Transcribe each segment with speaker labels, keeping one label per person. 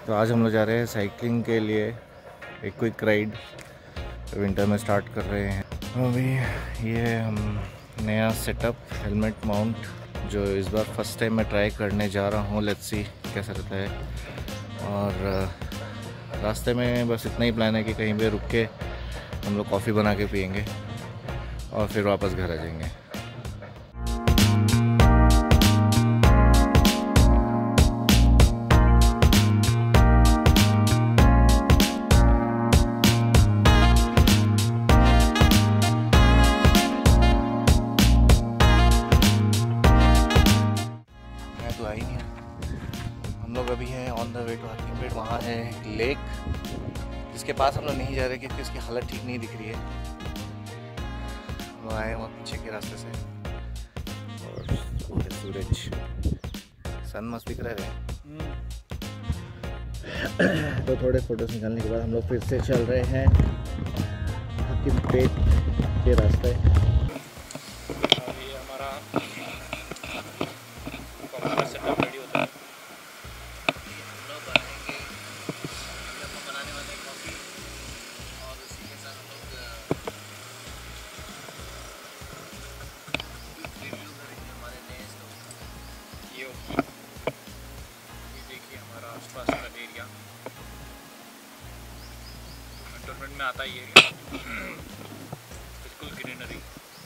Speaker 1: तो आज हम लोग जा रहे हैं साइकिलिंग के लिए, एक क्विक राइड विंटर में स्टार्ट कर रहे हैं। अभी ये हम नया सेटअप हेलमेट माउंट जो इस बार फर्स्ट टाइम मैं ट्राई करने जा रहा हूँ, लेट्स सी कैसा रहता है। और रास्ते में बस इतना ही प्लान है कि कहीं पे रुक के हम लोग कॉफ़ी बना के पियेंगे और फिर वापस घर आ जाएंगे। मैं तो आई नहीं, हम लोग अभी हैं on the way to Hakimpet. वहाँ है एक लेक जिसके पास हम लोग नहीं जा रहे क्योंकि उसकी हालत ठीक नहीं दिख रही है। हम लोग आए वहाँ पीछे के रास्ते से और वो है सूरज, सन मस्त दिख रहा है। तो थोड़े फोटोज निकालने के बाद हम लोग फिर से चल रहे हैं हकीमपेट के रास्ते।
Speaker 2: ये हमारा सेटअप रेडी होता है। हम लोग बनाएंगे, बनाने वाले कॉफ़ी और उसी के साथ हम लोग रिव्यू करेंगे हमारे नए स्टोव। ये देखिए हमारा आसपास का एरिया, कंटोनमेंट में आता है ये एरिया, बिल्कुल ग्रीनरी।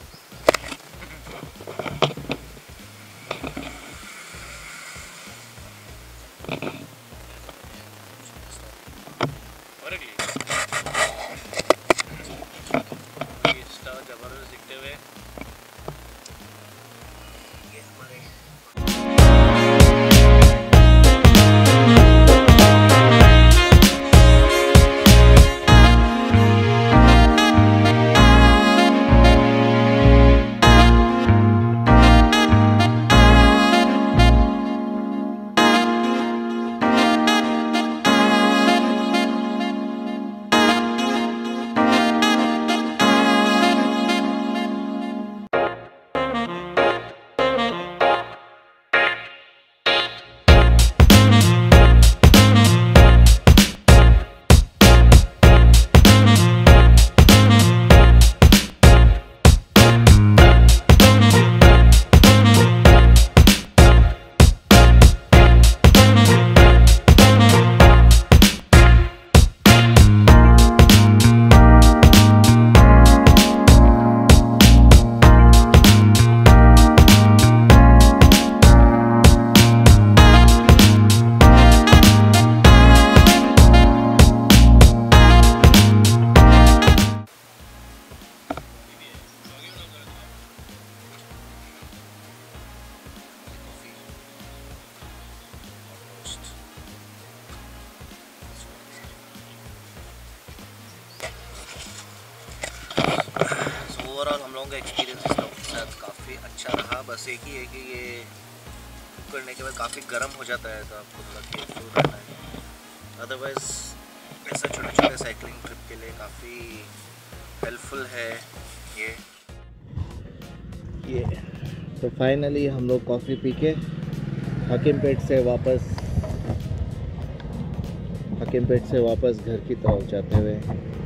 Speaker 2: जबरदस्त दिखते हुए ये हमारे ओवरऑल हम लोगों का एक्सपीरियंस इसका साथ काफ़ी अच्छा रहा। बस एक ही है कि ये कुक करने के बाद काफ़ी गर्म हो जाता है, तो आपको थोड़ा केयरफुल रहना है। अदरवाइज़ ऐसा छोटे छोटे साइकिलिंग ट्रिप के लिए काफ़ी हेल्पफुल है ये।
Speaker 1: तो फाइनली हम लोग कॉफ़ी पी के हकीमपेट से वापस घर की तरफ जाते हुए